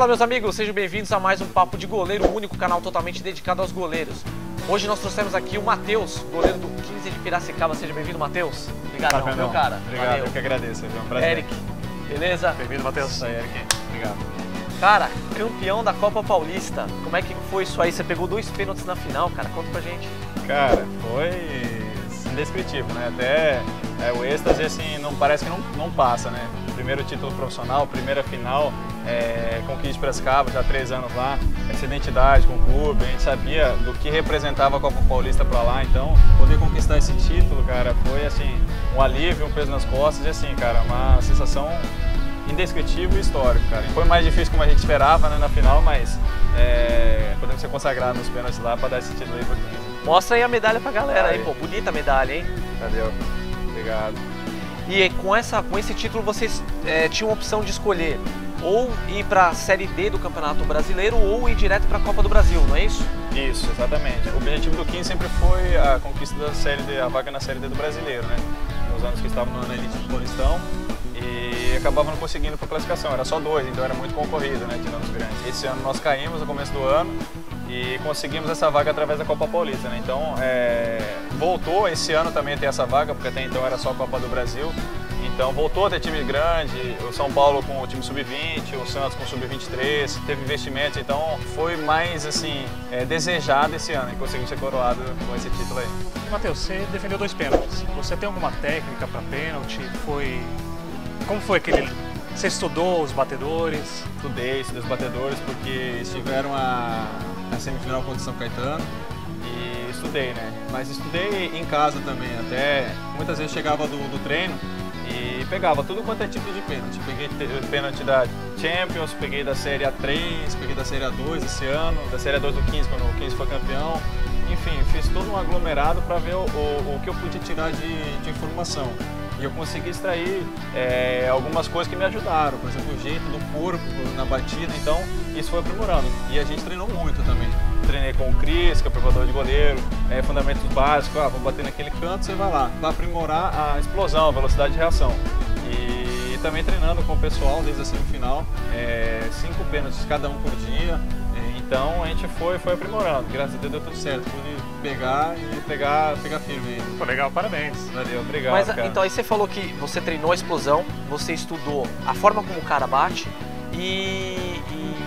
Fala, meus amigos, sejam bem-vindos a mais um Papo de Goleiro, o único canal totalmente dedicado aos goleiros. Hoje nós trouxemos aqui o Matheus, goleiro do 15 de Piracicaba. Seja bem-vindo, Matheus. Obrigado, meu cara. Obrigado, valeu. Eu que agradeço, é um prazer. Eric, beleza? Bem-vindo, Matheus. Isso aí, Eric. Obrigado. Cara, campeão da Copa Paulista. Como é que foi isso aí? Você pegou 2 pênaltis na final, cara. Conta pra gente. Cara, foi indescritível, né? Até o êxtase, assim, parece que não passa, né? Primeiro título profissional, primeira final, com o 15 de Piracicaba, já há 3 anos lá, essa identidade com o clube, a gente sabia do que representava a Copa Paulista pra lá, então poder conquistar esse título, cara, foi assim, um alívio, um peso nas costas e assim, cara, uma sensação indescritível e histórico, cara. Foi mais difícil como a gente esperava, né, na final, mas podemos ser consagrados nos pênaltis lá para dar esse título aí pro 15. Mostra aí a medalha pra galera aí, pô. Bonita a medalha, hein? Valeu. Obrigado. E com esse título vocês tinham a opção de escolher ou ir para a Série D do Campeonato Brasileiro ou ir direto para a Copa do Brasil, não é isso? Isso, exatamente. O objetivo do 15 sempre foi a conquista da Série D, a vaga na Série D do Brasileiro, né? Nos anos que estavam na elite do Paulistão e acabavam não conseguindo para classificação. Era só 2, então era muito concorrido, né? Tirando os grandes. Esse ano nós caímos no começo do ano e conseguimos essa vaga através da Copa Paulista, né? Então voltou esse ano também a ter essa vaga, porque até então era só a Copa do Brasil. Então voltou a ter time grande, o São Paulo com o time sub-20, o Santos com o sub-23, teve investimento, então foi mais assim, desejado esse ano e conseguimos ser coroado com esse título aí. Matheus, você defendeu 2 pênaltis, você tem alguma técnica para pênalti? Como foi aquele... Você estudou os batedores? Estudei os batedores porque estiveram a semifinal contra o São Caetano e estudei, né? Mas estudei em casa também, até muitas vezes chegava do treino e pegava tudo quanto é tipo de pênalti. Peguei pênalti da Champions, peguei da Série A3, peguei da Série A2 esse ano, da Série A2 do 15 quando o 15 foi campeão. Enfim, fiz todo um aglomerado para ver o que eu podia tirar de informação. E eu consegui extrair algumas coisas que me ajudaram, por exemplo, o jeito do corpo na batida, então isso foi aprimorando. E a gente treinou muito também. Treinei com o Cris, que é o preparador de goleiro, fundamentos básicos, vou bater naquele canto, você vai lá, para aprimorar a explosão, a velocidade de reação. E também treinando com o pessoal desde a semifinal, 5 pênaltis cada um por dia. Então a gente foi aprimorando, graças a Deus deu tudo certo, pude pegar e pegar firme. Pô, legal, parabéns. Valeu, obrigado. Mas cara. então aí você falou que você treinou a explosão, você estudou a forma como o cara bate e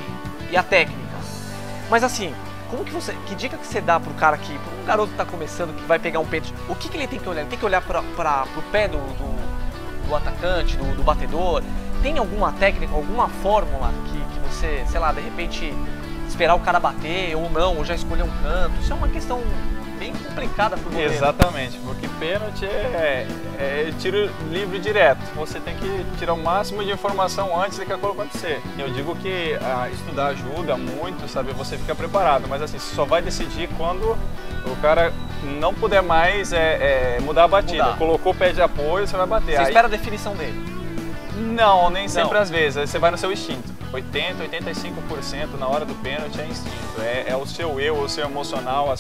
a técnica. Mas assim, que dica que você dá pro cara pro um garoto que tá começando, que vai pegar um pênalti, o que ele tem que olhar? Ele tem que olhar pro pé do atacante, do batedor? Tem alguma técnica, alguma fórmula que você, sei lá, de repente esperar o cara bater ou não, ou já escolher um canto? Isso é uma questão bem complicada pro goleiro. Exatamente, porque pênalti é tiro livre direto. Você tem que tirar o máximo de informação antes de que a coisa acontecer. Eu digo que estudar ajuda muito, sabe? Você fica preparado, mas assim, você só vai decidir quando o cara não puder mais mudar a batida. Colocou o pé de apoio, você vai bater. Você espera a definição dele? Não, nem sempre às vezes. Você vai no seu instinto. 80, 85% na hora do pênalti é instinto, é o seu eu, o seu emocional,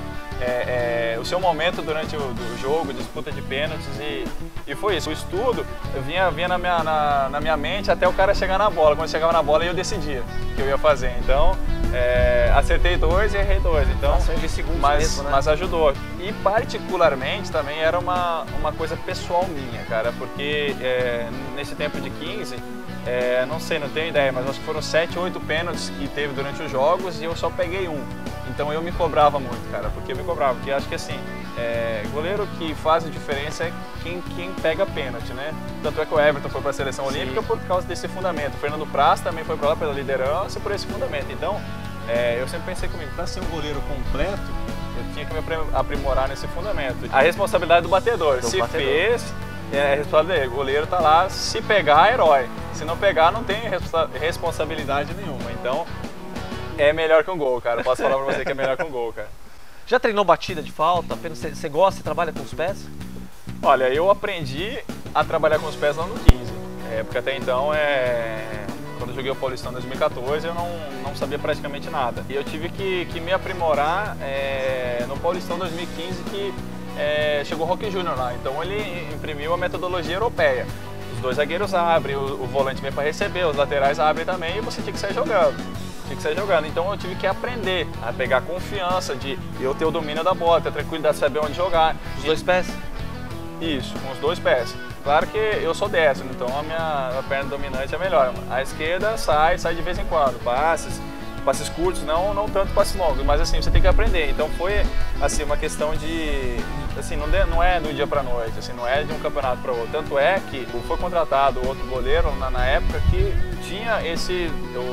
o seu momento durante o jogo, disputa de pênaltis e foi isso. O estudo vinha na minha mente até o cara chegar na bola. Quando chegava na bola eu decidia o que eu ia fazer. Então acertei 2 e errei 2. Então, mas ajudou. E particularmente também era uma coisa pessoal minha, cara, porque nesse tempo de 15, não sei, não tenho ideia, mas acho que foram 7, 8 pênaltis que teve durante os jogos e eu só peguei 1. Então eu me cobrava muito, cara, porque acho que assim, goleiro que faz a diferença é quem pega pênalti, né? Tanto é que o Everton foi para a seleção olímpica por causa desse fundamento. O Fernando Praz também foi para lá pela liderança e por esse fundamento. Então, eu sempre pensei comigo, para ser um goleiro completo, eu tinha que me aprimorar nesse fundamento. A responsabilidade do batedor. Fez, a responsabilidade dele. O goleiro tá lá, se pegar, é herói. Se não pegar, não tem responsabilidade nenhuma. Então, é melhor que um gol, cara. Posso falar pra você que é melhor que um gol, cara. Já treinou batida de falta? Você gosta e trabalha com os pés? Olha, eu aprendi a trabalhar com os pés lá no 15. Porque até então, quando eu joguei o Paulistão em 2014, eu não sabia praticamente nada. E eu tive que me aprimorar no Paulistão 2015, que chegou o Roque Júnior lá. Então ele imprimiu a metodologia europeia. os dois zagueiros abrem, o volante vem para receber, os laterais abrem também e você tinha que sair jogando. Então eu tive que aprender a pegar confiança de eu ter o domínio da bola, ter a tranquilidade de saber onde jogar. Os dois pés? Isso, com os dois pés. Claro que eu sou destro, então a minha perna dominante é melhor. A esquerda sai de vez em quando, passes curtos, não tanto passes longos, mas assim, você tem que aprender. Então foi assim, uma questão de, assim, não é do dia para noite, assim, não é de um campeonato para outro. Tanto é que foi contratado outro goleiro na época que tinha esse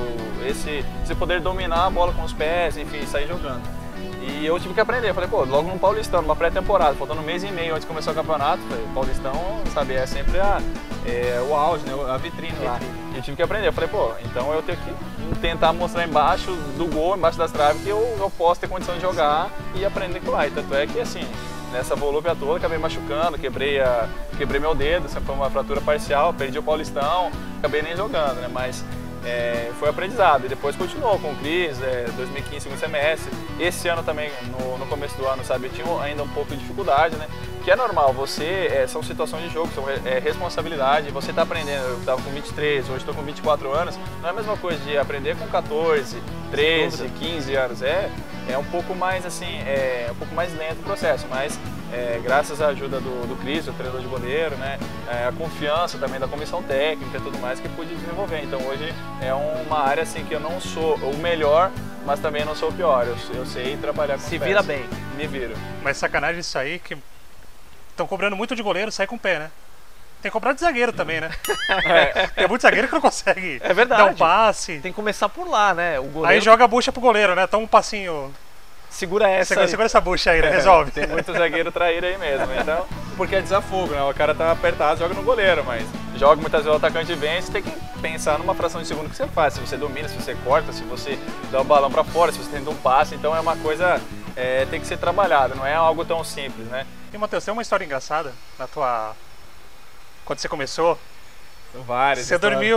poder de dominar a bola com os pés, enfim, sair jogando. E eu tive que aprender, falei, pô, logo no Paulistão, numa pré-temporada, faltando um mês e meio antes de começar o campeonato, falei, Paulistão, sabe, é sempre o auge, né, a vitrine lá. E eu tive que aprender, eu falei, pô, então eu tenho que tentar mostrar embaixo do gol, embaixo das traves, que eu posso ter condição de jogar e aprender com lá. E tanto é que, assim, nessa volúpia toda, acabei machucando, quebrei meu dedo, sempre foi uma fratura parcial, perdi o Paulistão, acabei nem jogando, né, mas... foi aprendizado e depois continuou com o Cris, 2015, segundo semestre. Esse ano também, no começo do ano, sabe, eu tinha ainda um pouco de dificuldade, né? Que é normal, são situações de jogo, são responsabilidade, você está aprendendo. Eu estava com 23, hoje estou com 24 anos, não é a mesma coisa de aprender com 14, 13, 15 anos, é um pouco mais assim, um pouco mais lento o processo, mas graças à ajuda do Cris, o treinador de goleiro, né, a confiança também da comissão técnica e tudo mais que pude desenvolver. Então hoje é uma área assim que eu não sou o melhor, mas também não sou o pior. Eu sei trabalhar com Se vira bem. Me viro. Mas sacanagem isso aí que estão cobrando muito de goleiro, sai com o pé, né? Tem que cobrar de zagueiro também, né? Tem muito zagueiro que não consegue dar um passe. Tem que começar por lá, né? O goleiro... Aí joga a bucha pro goleiro, né? Toma um passinho. Segura essa. Segura essa bucha aí, né? Resolve. Tem muito zagueiro traíra aí mesmo. Então, porque é desafogo, né? O cara tá apertado, joga no goleiro, mas joga muitas vezes o atacante vem, você tem que pensar numa fração de segundo que você faz. Se você domina, se você corta, se você dá o balão pra fora, se você tenta um passe. Então é uma coisa, tem que ser trabalhada, não é algo tão simples, né? E Matheus, tem uma história engraçada na tua... Quando você começou? Várias. Você dormiu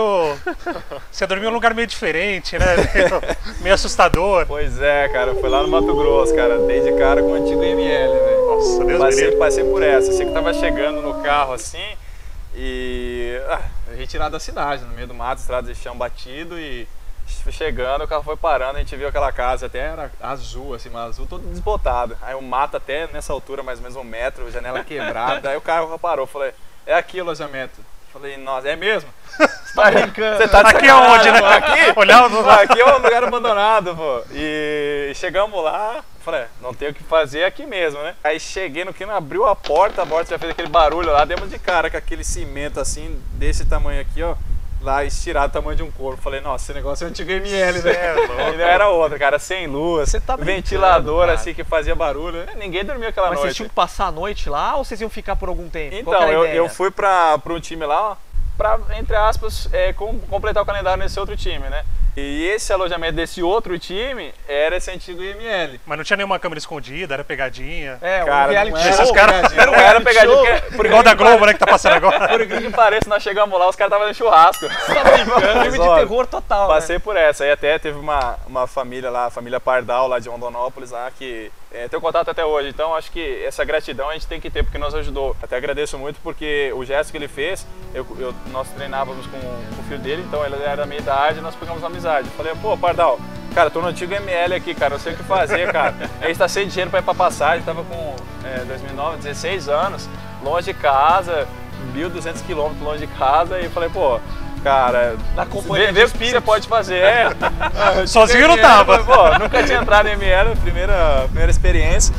em um lugar meio diferente, né? Meio assustador. Pois é, cara. Foi lá no Mato Grosso, cara. Dei de cara com o antigo ML, velho. Nossa, Deus me livre. Passei por essa. Eu sei que tava chegando no carro assim e... retirado da cidade, no meio do mato, estrada de chão batido e... chegando, o carro foi parando, a gente viu aquela casa, até era azul, assim, mas azul todo desbotado. Aí o mato até nessa altura, mais ou menos 1 metro, janela quebrada. Aí o carro parou, falei, é aqui o alojamento. Falei, nossa, é mesmo? Você tá brincando? Você tá aqui é onde, né? Aqui? Olhando lá. Aqui é um lugar abandonado, pô. E chegamos lá, falei, não tem o que fazer aqui mesmo, né? Aí cheguei no que não abriu a porta já fez aquele barulho lá, demos de cara com aquele cimento assim, desse tamanho aqui, ó. Lá estirado, tamanho de um corpo. Falei, nossa, esse negócio é antigo ML, velho. E não era outra, cara, sem luz, ventilador cara. Assim que fazia barulho. Ninguém dormia aquela noite. Mas vocês tinham que passar a noite lá ou vocês iam ficar por algum tempo? Então, eu fui pra um time lá, pra, entre aspas, completar o calendário nesse outro time, né? E esse alojamento desse outro time era esse antigo IML. Mas não tinha nenhuma câmera escondida, era pegadinha. Cara, um reality show. Esses caras não era pegadinha. Igual da Globo, né, que tá passando agora. Por incrível que pareça, nós chegamos lá, os caras estavam no churrasco. Você tá brincando? Filme de terror total, Passei por essa. Aí até teve uma família lá, a família Pardal, lá de Rondonópolis, lá, que tem contato até hoje. Então, acho que essa gratidão a gente tem que ter, porque nos ajudou. Até agradeço muito, porque o gesto que ele fez, nós treinávamos com o filho dele, então ele era da minha idade, nós pegamos uma amizade. Falei, pô, Pardal, cara, tô no antigo ML aqui, cara, não sei o que fazer, cara. A gente tá sem dinheiro pra ir pra passagem, tava com 2009, 16 anos, longe de casa, 1.200 quilômetros longe de casa, e falei, pô, cara, na companhia vê o que você pode fazer. Sozinho não tava. Pô, nunca tinha entrado em ML, primeira experiência.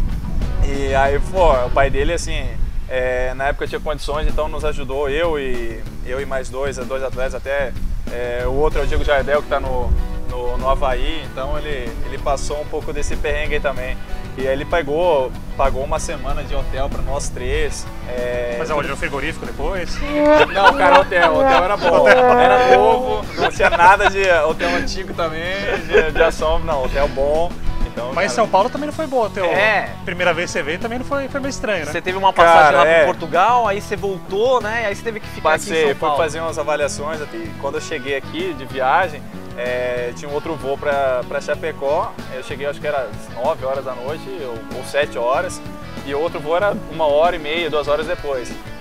E aí, pô, o pai dele, assim, na época tinha condições, então nos ajudou, eu e mais dois atletas, até o outro é o Diego Jardel, que tá no Havaí, então ele passou um pouco desse perrengue aí também. E aí ele pagou 1 semana de hotel pra nós 3. Mas aonde? No frigorífico depois? Não, cara, hotel era bom. Era novo, não tinha nada de hotel antigo também, de ação, não, hotel bom. Então, mas cara, São Paulo também não foi bom. Primeira vez que você veio também não foi meio estranho, né? Você teve uma passagem lá pro Portugal, aí você voltou, né? Aí você teve que ficar aqui em São Paulo. Fui fazer umas avaliações, quando eu cheguei aqui de viagem, tinha um outro voo para Chapecó. Eu cheguei, acho que era 9 horas da noite ou 7 horas, e o outro voo era 1h30, 2 horas depois.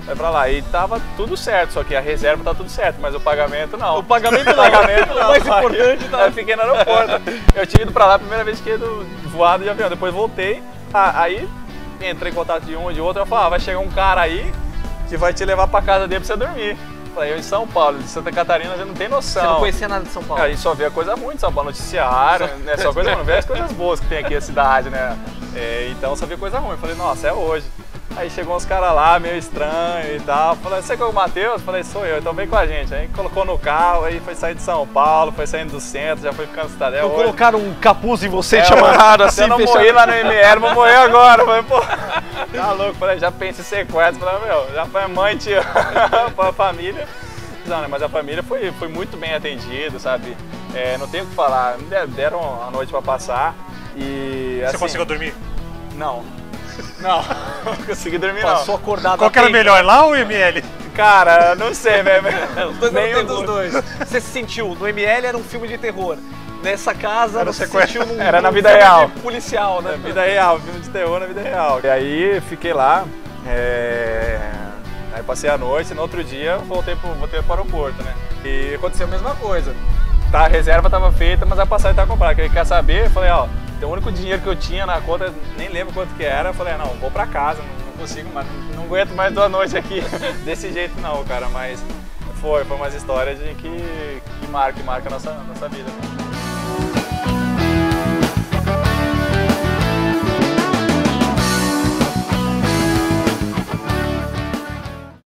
vai pra lá. E tava tudo certo, só que a reserva tá tudo certo, mas o pagamento não. O pagamento não. O mais importante tá. Eu fiquei no aeroporto. Eu tinha ido pra lá a primeira vez que ia voado de avião, depois voltei. Aí entrei em contato de um e de outro, eu falei, vai chegar um cara aí que vai te levar pra casa dele pra você dormir. Falei, eu em São Paulo, de Santa Catarina, já não tem noção. Você não conhecia nada de São Paulo? A gente só vê a coisa ruim de São Paulo, noticiário, né? Só coisa ruim, não vê as coisas boas que tem aqui na cidade, né? Então só vê coisa ruim. Falei, nossa, é hoje. Aí chegou uns caras lá, meio estranho e tal. Falei, você que é o Matheus? Falei, sou eu, então vem com a gente. Aí colocou no carro, aí foi sair de São Paulo, foi saindo do centro, já foi ficando cidadão. Então colocaram um capuz em você e te amarraram assim, eu não morri lá no ML, vou morrer agora. Falei, pô, tá louco. Falei, já pensei em sequestro. Falei, meu, já foi mãe, tia, pra família. Não, né, mas a família foi muito bem atendida, sabe? Não tenho o que falar, me deram a noite pra passar e... Você assim, conseguiu dormir? Não, não consegui dormir não. Passou acordado. Qual que era melhor, lá ou o ML? Cara, não sei, velho. Nenhum dos dois. Você se sentiu, no ML era um filme de terror. Nessa casa era você se sentiu num era na vida filme real. Policial, né? Na vida real, filme de terror na vida real. E aí fiquei lá, aí passei a noite, no outro dia voltei para o aeroporto, né? E aconteceu a mesma coisa. Tá, a reserva estava feita, mas a passagem estava comprada. Ele quer saber? Eu falei, ó, o único dinheiro que eu tinha na conta, nem lembro quanto que era. Eu falei, não, vou para casa, não consigo, mas não aguento mais 2 noites aqui desse jeito não, cara. Mas foi umas histórias que marca a nossa vida.